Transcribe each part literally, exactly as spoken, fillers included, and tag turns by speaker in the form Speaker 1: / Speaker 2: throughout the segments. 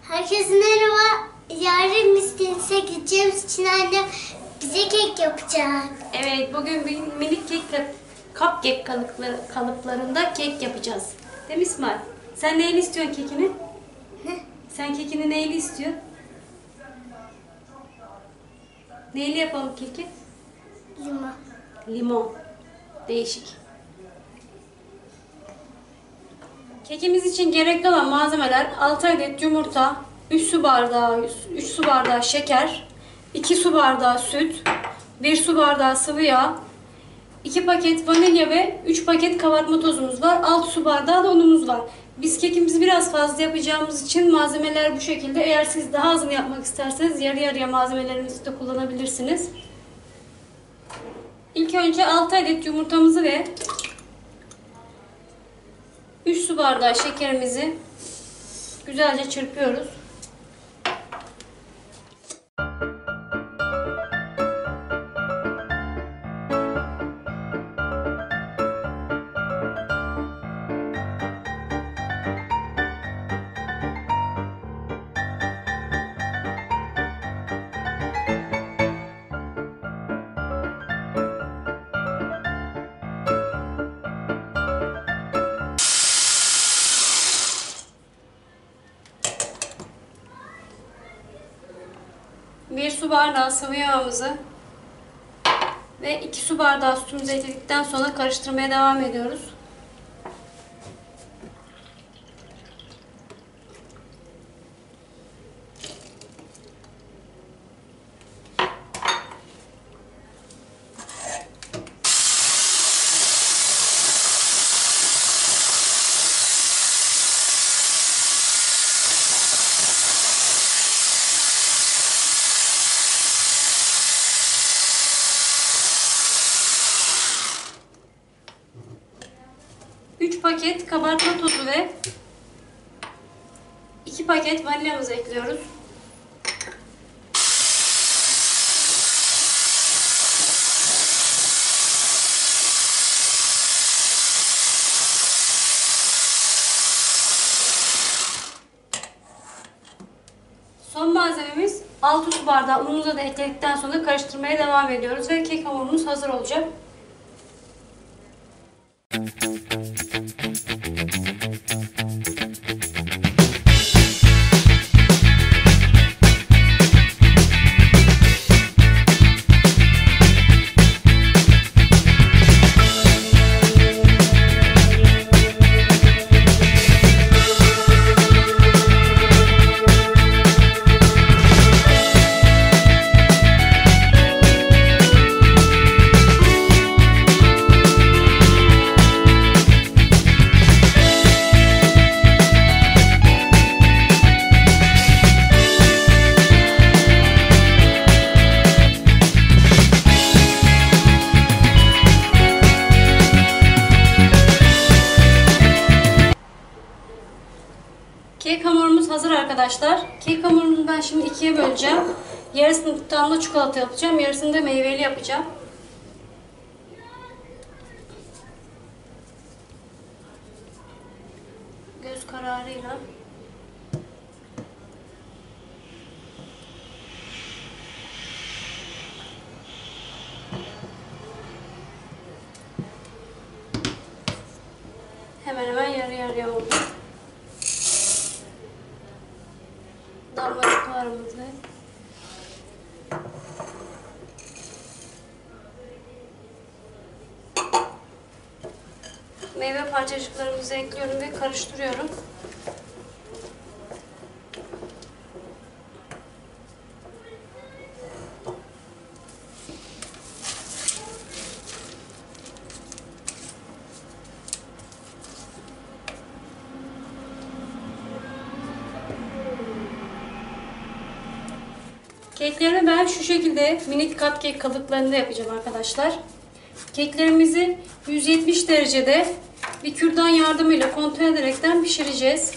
Speaker 1: Herkese merhaba. Yarın miskinse gideceğimiz için annem bize kek yapacak.
Speaker 2: Evet, bugün bir minik kek, cupcake kalıpları, kalıplarında kek yapacağız. Değil mi İsmail? Sen neyli istiyorsun kekini?
Speaker 1: Ne?
Speaker 2: Sen kekini neyli istiyorsun? Neyli yapalım keki?
Speaker 1: Limon.
Speaker 2: Limon. Değişik. Kekimiz için gerekli olan malzemeler altı adet yumurta, üç su bardağı üç su bardağı şeker, iki su bardağı süt, bir su bardağı sıvı yağ, iki paket vanilya ve üç paket kabartma tozumuz var. altı su bardağı da unumuz var. Biz kekimizi biraz fazla yapacağımız için malzemeler bu şekilde. Eğer siz daha azını yapmak isterseniz yarı yarıya malzemelerinizi de kullanabilirsiniz. İlk önce altı adet yumurtamızı ve üç su bardağı şekerimizi güzelce çırpıyoruz. bir su bardağı sıvı yağımızı ve iki su bardağı sütümüzü ekledikten sonra karıştırmaya devam ediyoruz. üç paket kabartma tozu ve iki paket vanilyamızı ekliyoruz. Son malzememiz altı su bardağı unumuzu da ekledikten sonra karıştırmaya devam ediyoruz ve kek hamurumuz hazır olacak. Kek hamurumuz hazır arkadaşlar. Kek hamurumuzu ben şimdi ikiye böleceğim. Yarısını damla çikolata yapacağım. Yarısını da meyveli yapacağım. Göz kararıyla. Hemen hemen yarı yarıya oldu. Damlacıklarımızı meyve parçacıklarımızı ekliyorum ve karıştırıyorum. Keklerimi ben şu şekilde minik cupcake kalıplarında yapacağım arkadaşlar. Keklerimizi yüz yetmiş derecede bir kürdan yardımıyla kontrol ederekten pişireceğiz.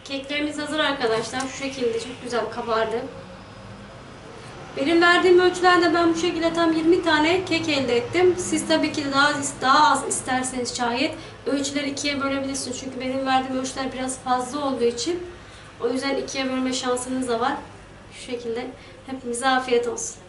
Speaker 2: Keklerimiz hazır arkadaşlar. Şu şekilde çok güzel kabardı. Benim verdiğim ölçülerde ben bu şekilde tam yirmi tane kek elde ettim. Siz tabii ki de daha az, daha az isterseniz şayet ölçüleri ikiye bölebilirsiniz. Çünkü benim verdiğim ölçüler biraz fazla olduğu için o yüzden ikiye bölme şansınız da var. Şu şekilde hepimize afiyet olsun.